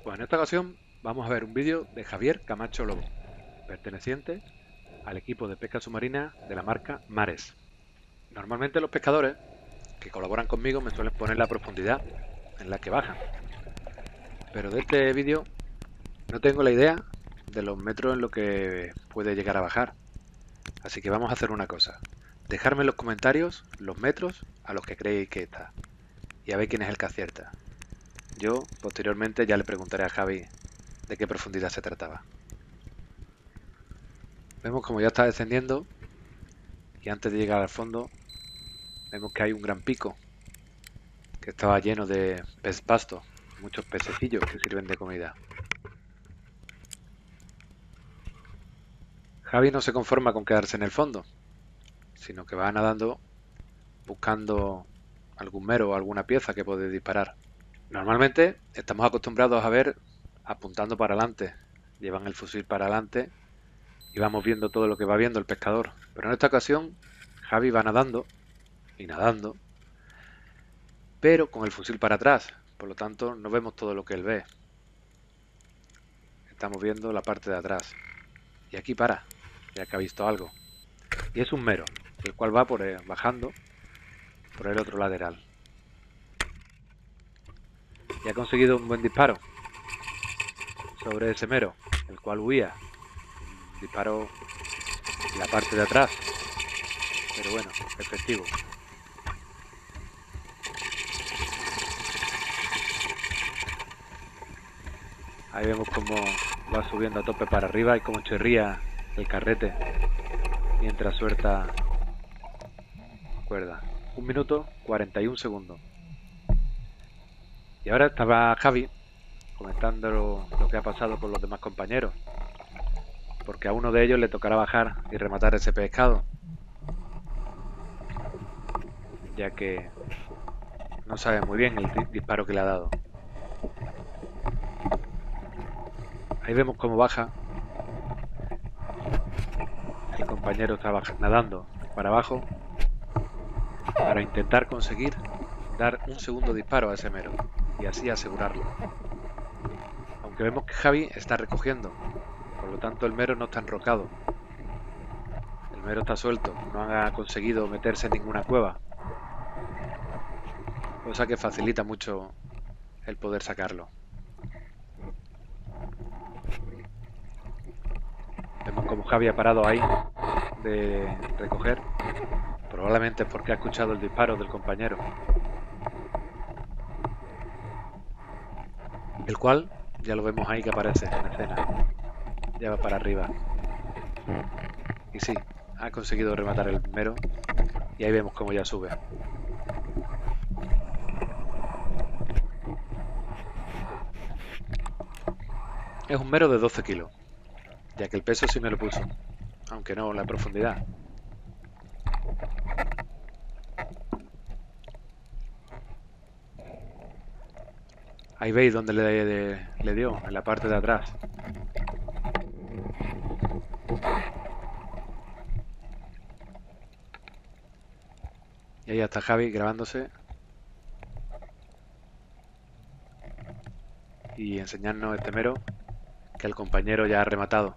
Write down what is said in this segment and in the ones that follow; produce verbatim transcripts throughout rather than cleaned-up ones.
Pues en esta ocasión vamos a ver un vídeo de Javier Camacho Lobo, perteneciente al equipo de pesca submarina de la marca Mares. Normalmente los pescadores que colaboran conmigo me suelen poner la profundidad en la que bajan, pero de este vídeo no tengo la idea de los metros en lo que puede llegar a bajar. Así que vamos a hacer una cosa: dejadme en los comentarios los metros a los que creéis que está y a ver quién es el que acierta. Yo posteriormente ya le preguntaré a Javi de qué profundidad se trataba. Vemos como ya está descendiendo y antes de llegar al fondo vemos que hay un gran pico que estaba lleno de pez pasto, muchos pececillos que sirven de comida. Javi no se conforma con quedarse en el fondo, sino que va nadando buscando algún mero o alguna pieza que puede disparar. Normalmente estamos acostumbrados a ver apuntando para adelante, llevan el fusil para adelante y vamos viendo todo lo que va viendo el pescador. Pero en esta ocasión Javi va nadando y nadando, pero con el fusil para atrás, por lo tanto no vemos todo lo que él ve. Estamos viendo la parte de atrás. Y aquí para, ya que ha visto algo. Y es un mero, el cual va por, eh, bajando por el otro lateral. Y ha conseguido un buen disparo sobre ese mero, el cual huía. Un disparo en la parte de atrás, pero bueno, efectivo. Ahí vemos cómo va subiendo a tope para arriba y cómo chirría el carrete mientras suelta cuerda. Un minuto cuarenta y un segundos. Y ahora estaba Javi comentando lo, lo que ha pasado con los demás compañeros, porque a uno de ellos le tocará bajar y rematar ese pescado, ya que no sabe muy bien el disparo que le ha dado. Ahí vemos cómo baja. El compañero está nadando para abajo para intentar conseguir dar un segundo disparo a ese mero y así asegurarlo. Aunque vemos que Javi está recogiendo, por lo tanto el mero no está enrocado. El mero está suelto, no ha conseguido meterse en ninguna cueva, cosa que facilita mucho el poder sacarlo. Vemos como Javi ha parado ahí de recoger, probablemente es porque ha escuchado el disparo del compañero, el cual ya lo vemos ahí que aparece en escena, ya va para arriba. Y sí, ha conseguido rematar el mero y ahí vemos cómo ya sube. Es un mero de doce kilos, ya que el peso sí me lo puso, aunque no la profundidad. Ahí veis donde le, le, le dio, en la parte de atrás. Y ahí está Javi grabándose y enseñarnos este mero que el compañero ya ha rematado.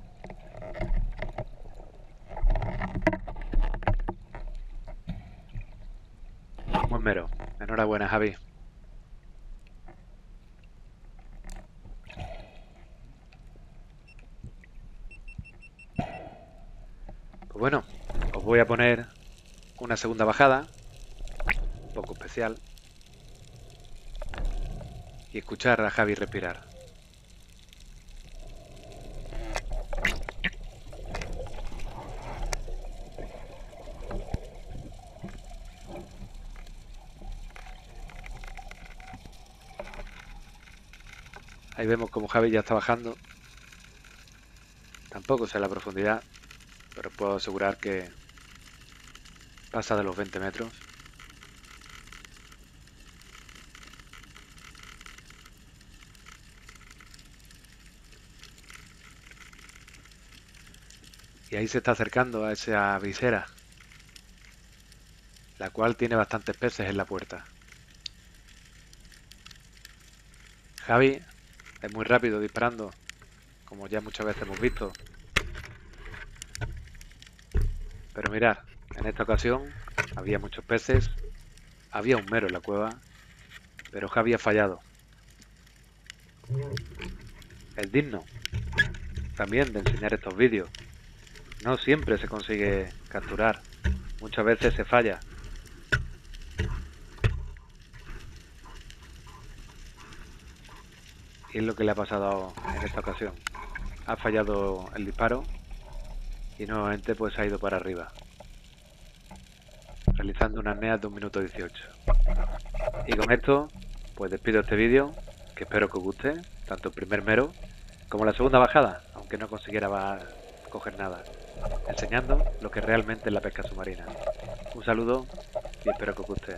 Buen mero. Enhorabuena, Javi. Pues bueno, os voy a poner una segunda bajada, un poco especial, y escuchar a Javi respirar. Ahí vemos como Javi ya está bajando. Tampoco sé la profundidad, pero puedo asegurar que pasa de los veinte metros. Y ahí se está acercando a esa visera, la cual tiene bastantes peces en la puerta. Javi Es muy rápido disparando, como ya muchas veces hemos visto. Pero mirad, en esta ocasión había muchos peces, había un mero en la cueva, pero Javi ha fallado. Es digno también de enseñar estos vídeos. No siempre se consigue capturar, muchas veces se falla. Y es lo que le ha pasado en esta ocasión. Ha fallado el disparo y nuevamente pues ha ido para arriba, realizando una apnea de un minuto dieciocho. Y con esto pues despido este vídeo, que espero que os guste, tanto el primer mero como la segunda bajada, aunque no consiguiera coger nada, enseñando lo que realmente es la pesca submarina. Un saludo y espero que os guste.